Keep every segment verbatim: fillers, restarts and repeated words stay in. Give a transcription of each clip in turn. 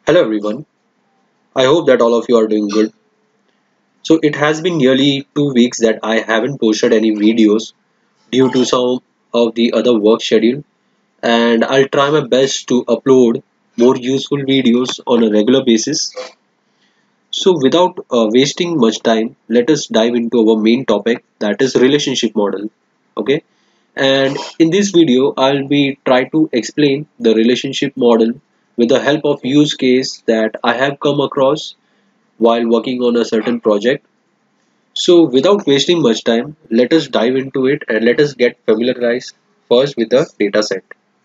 Hello everyone. I hope that all of you are doing good. So it has been nearly two weeks that I haven't posted any videos due to some of the other work schedule, and I'll try my best to upload more useful videos on a regular basis. So without uh, wasting much time, let us dive into our main topic, that is relationship model. Okay? And in this video I'll be try to explain the relationship model with the help of use case that I have come across while working on a certain project. So, without wasting much time, let us dive into it and let us get familiarized first with the data set.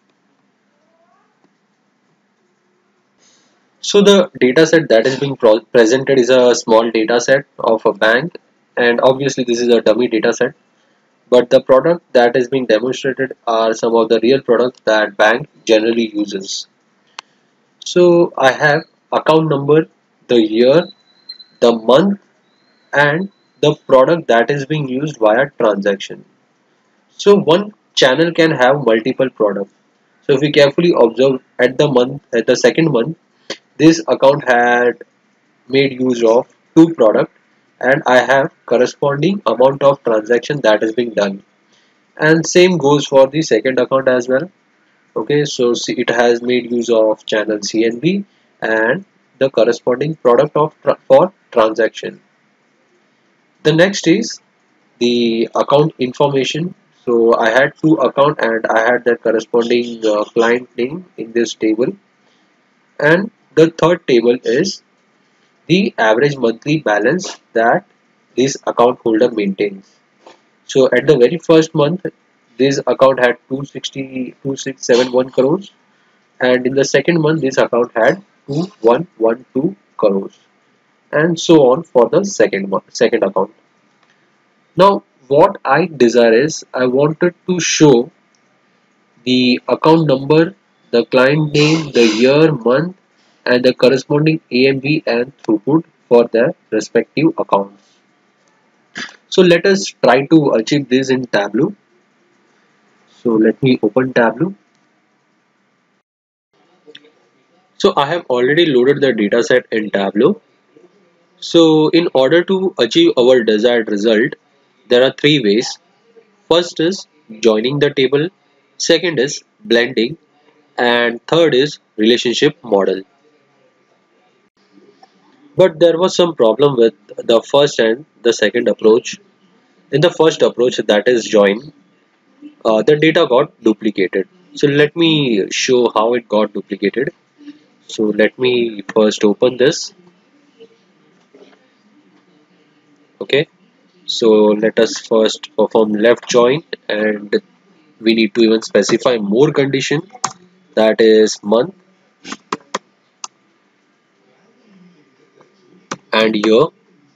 So, the data set that is being pro- presented is a small data set of a bank, and obviously, this is a dummy data set. But the product that is being demonstrated are some of the real products that bank generally uses. So, I have account number, the year, the month, and the product that is being used via transaction. So one channel can have multiple products. So if we carefully observe at the month, at the second month, this account had made use of two products, and I have corresponding amount of transaction that is being done. And same goes for the second account as well. Okay, so see, it has made use of channel C N B and the corresponding product of tra for transaction. The next is the account information. So I had two account and I had the corresponding uh, client name in this table. And the third table is the average monthly balance that this account holder maintains. So at the very first month, this account had two hundred sixty two thousand six hundred seventy-one crores, and in the second month this account had two thousand one hundred twelve crores, and so on for the second one second account. Now, what I desire is I wanted to show the account number, the client name, the year, month, and the corresponding A M V and throughput for their respective accounts. So let us try to achieve this in Tableau. So let me open Tableau. So I have already loaded the dataset in Tableau. So in order to achieve our desired result, there are three ways. First is joining the table, second is blending, and third is relationship model. But there was some problem with the first and the second approach. In the first approach, that is join, uh, the data got duplicated. So let me show how it got duplicated. So let me first open this. Okay. So let us first perform left join, and we need to even specify more condition, that is month and year.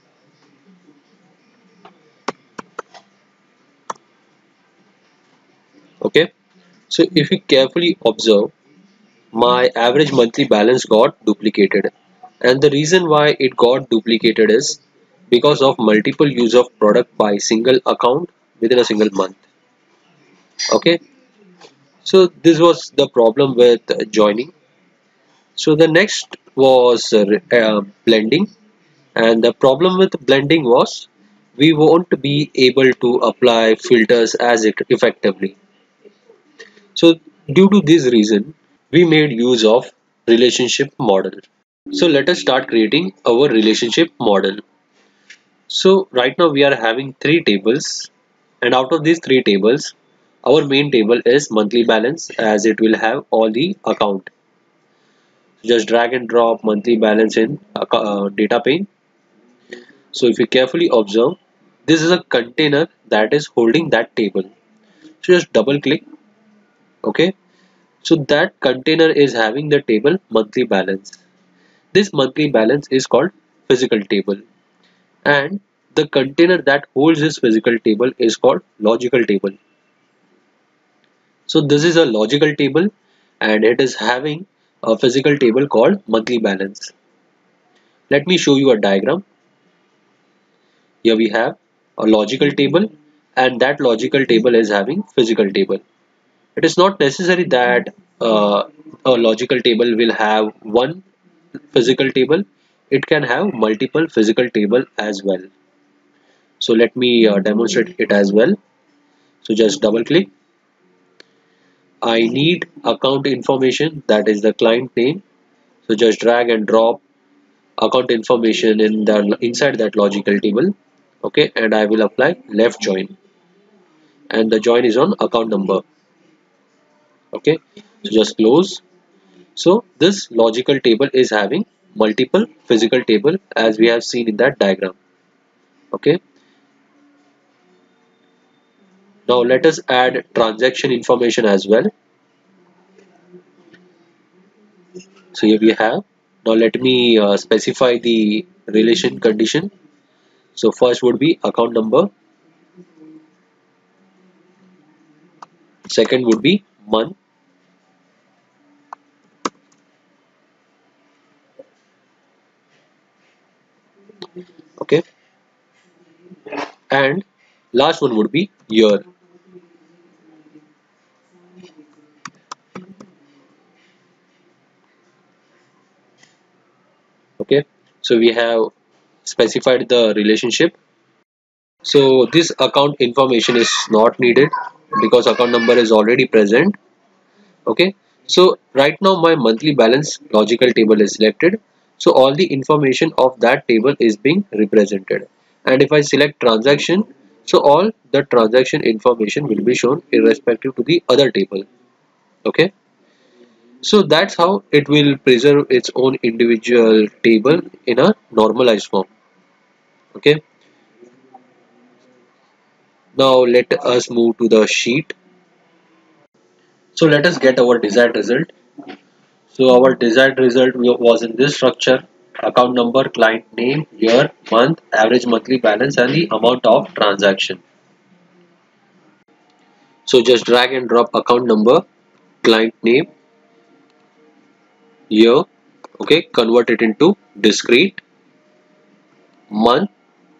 Okay. So if you carefully observe, my average monthly balance got duplicated, and the reason why it got duplicated is because of multiple use of product by single account within a single month. Okay, so this was the problem with uh, joining. So the next was uh, uh, blending, and the problem with blending was we won't be able to apply filters as it effectively. So due to this reason, we made use of relationship model. So let us start creating our relationship model. So right now we are having three tables, and out of these three tables, our main table is monthly balance, as it will have all the account. Just drag and drop monthly balance in uh, data pane. So if you carefully observe, this is a container that is holding that table. So just double click. Okay. So that container is having the table monthly balance. This monthly balance is called physical table, and the container that holds this physical table is called logical table. So this is a logical table, and it is having a physical table called monthly balance. Let me show you a diagram. Here we have a logical table, and that logical table is having physical table. It is not necessary that uh, a logical table will have one physical table, it can have multiple physical table as well. So let me uh, demonstrate it as well. So just double click. I need account information, that is the client name. So just drag and drop account information in the inside that logical table. Okay, and I will apply left join, and the join is on account number. Okay, so just close. So this logical table is having multiple physical table as we have seen in that diagram. Okay, now let us add transaction information as well. So here we have. Now let me uh, specify the relation condition. So first would be account number, second would be month, okay, and last one would be year. Okay, so we have specified the relationship. So this account information is not needed because account number is already present. Okay, so right now my monthly balance logical table is selected, so all the information of that table is being represented, and if I select transaction, so all the transaction information will be shown irrespective to the other table. Okay, so that's how it will preserve its own individual table in a normalized form. Okay, now let us move to the sheet. So let us get our desired result. So our desired result was in this structure: account number, client name, year, month, average monthly balance, and the amount of transaction. So just drag and drop account number, client name, year, okay, convert it into discrete, month,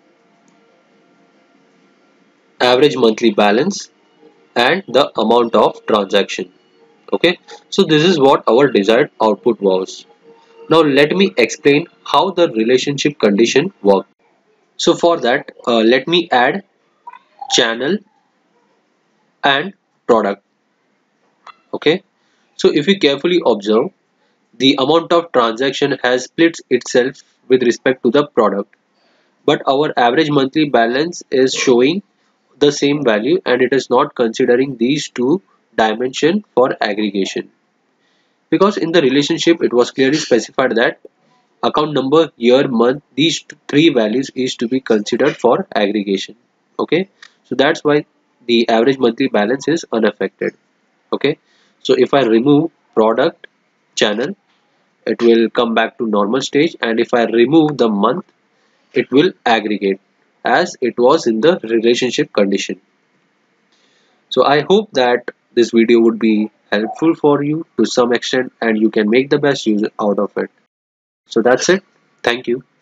average monthly balance, and the amount of transaction. Okay, so this is what our desired output was. Now let me explain how the relationship condition works. So for that, uh, let me add channel and product. Okay, so if you carefully observe, the amount of transaction has split itself with respect to the product, but our average monthly balance is showing the same value, and it is not considering these two dimension for aggregation, because in the relationship it was clearly specified that account number, year, month, these three values is to be considered for aggregation. Okay, so that's why the average monthly balance is unaffected. Okay, so if I remove product, channel, it will come back to normal stage, and if I remove the month, it will aggregate as it was in the relationship condition. So I hope that this video would be helpful for you to some extent, and you can make the best use out of it. So that's it. Thank you.